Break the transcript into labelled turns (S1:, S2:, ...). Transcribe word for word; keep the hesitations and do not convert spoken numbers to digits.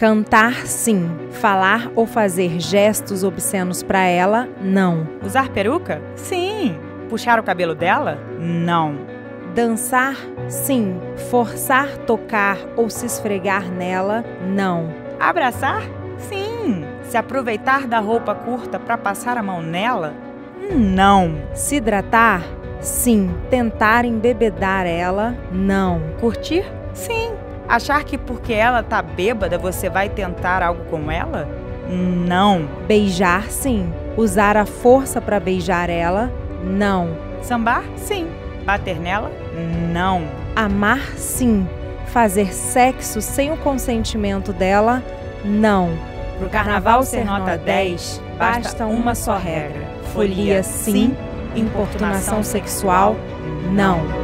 S1: Cantar, sim. Falar ou fazer gestos obscenos para ela, não.
S2: Usar peruca? Sim. Puxar o cabelo dela? Não.
S1: Dançar, sim. Forçar, tocar ou se esfregar nela, não.
S2: Abraçar? Sim. Se aproveitar da roupa curta para passar a mão nela? Não.
S1: Se hidratar? Sim. Tentar embebedar ela, não.
S2: Curtir? Sim. Achar que porque ela tá bêbada você vai tentar algo com ela? Não.
S1: Beijar, sim. Usar a força para beijar ela, não.
S2: Sambar? Sim. Bater nela? Não.
S1: Amar, sim. Fazer sexo sem o consentimento dela, não.
S2: Pro carnaval ser nota dez, basta uma só regra. Folia, sim. Importunação sexual, não.